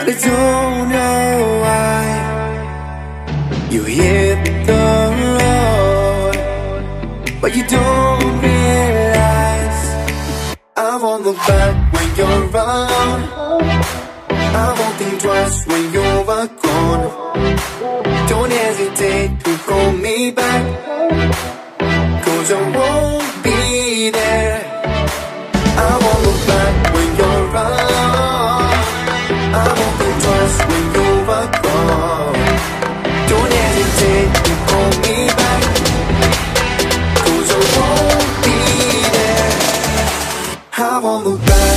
I don't know why you hit the road, but you don't realize I won't look back when you're around. I won't think twice when you're gone. Don't hesitate to call me back, 'cause I won't be there. I won't look back when you're around. I won't think twice when you're gone. Don't hesitate to call me back, 'cause I won't be there. I won't look back.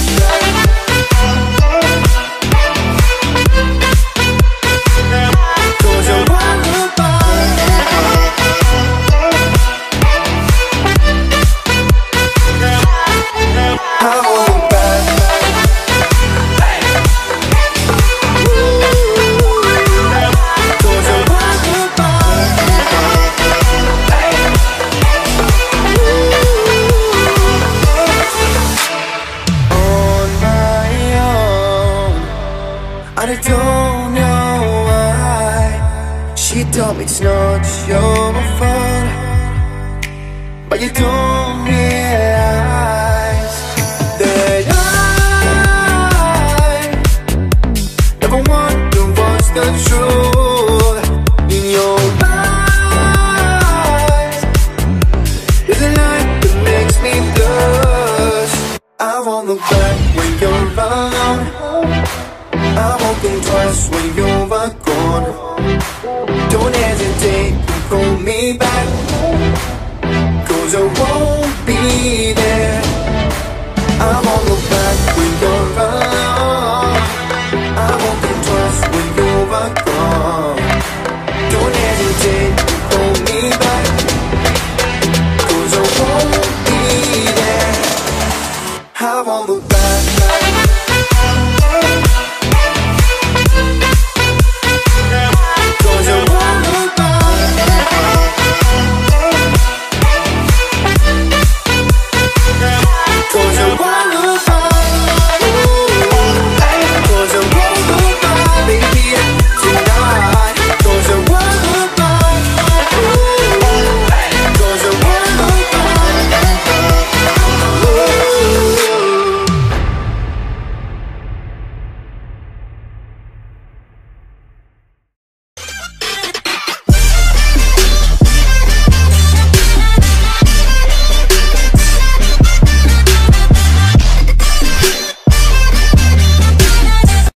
I don't know why she told me it's not your fault, but you don't realize that I never wonder what's the truth. In your eyes there's a light that makes me blush. I won't look back when you're around. I won't think twice when you're gone. Don't hesitate to call me back, 'cause I won't be there.